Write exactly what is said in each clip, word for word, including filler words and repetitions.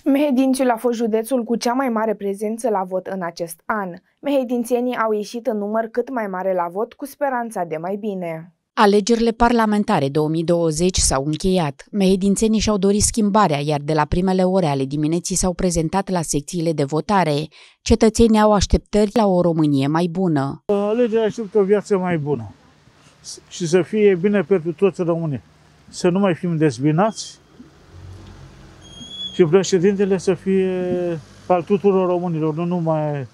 Mehedințiul a fost județul cu cea mai mare prezență la vot în acest an. Mehedințienii au ieșit în număr cât mai mare la vot cu speranța de mai bine. Alegerile parlamentare două mii douăzeci s-au încheiat. Mehedințenii și-au dorit schimbarea, iar de la primele ore ale dimineții s-au prezentat la secțiile de votare. Cetățenii au așteptări la o Românie mai bună. Alegerea așteaptă o viață mai bună și să fie bine pentru toți românii. Să nu mai fim dezbinați și președintele să fie al tuturor românilor, nu numai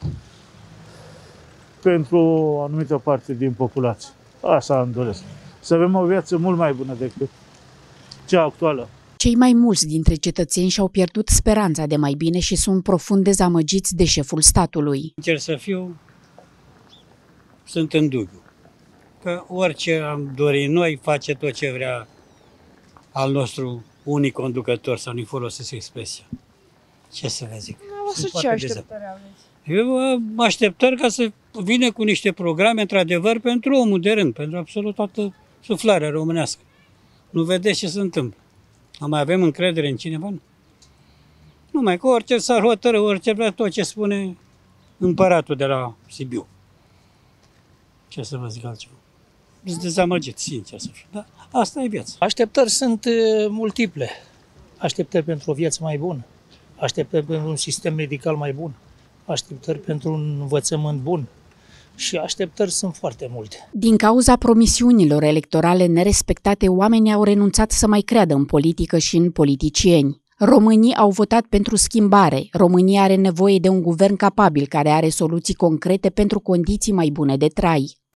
pentru o anumită parte din populație. Asta îmi doresc. Să avem o viață mult mai bună decât cea actuală. Cei mai mulți dintre cetățeni și-au pierdut speranța de mai bine și sunt profund dezamăgiți de șeful statului. Sincer să fiu, sunt în dubiu. Că orice am dorit noi face tot ce vrea al nostru unic conducător, să nu-i folosesc expresia. Ce să vă zic? Ce așteptări aveți? Eu am așteptări ca să vină cu niște programe, într-adevăr, pentru omul de rând, pentru absolut toată suflarea românească. Nu vedeți ce se întâmplă. Mai avem încredere în cineva? Nu. Numai că orice s-ar hotărâ, orice vrea, tot ce spune împăratul de la Sibiu. Ce să vă zic altceva? Sunt dezamăgit, sincer să fiu. Dar asta e viața. Așteptări sunt multiple. Așteptări pentru o viață mai bună. Așteptări pentru un sistem medical mai bun. Așteptări pentru un învățământ bun și așteptări sunt foarte multe. Din cauza promisiunilor electorale nerespectate, oamenii au renunțat să mai creadă în politică și în politicieni. Românii au votat pentru schimbare. România are nevoie de un guvern capabil care are soluții concrete pentru condiții mai bune de trai.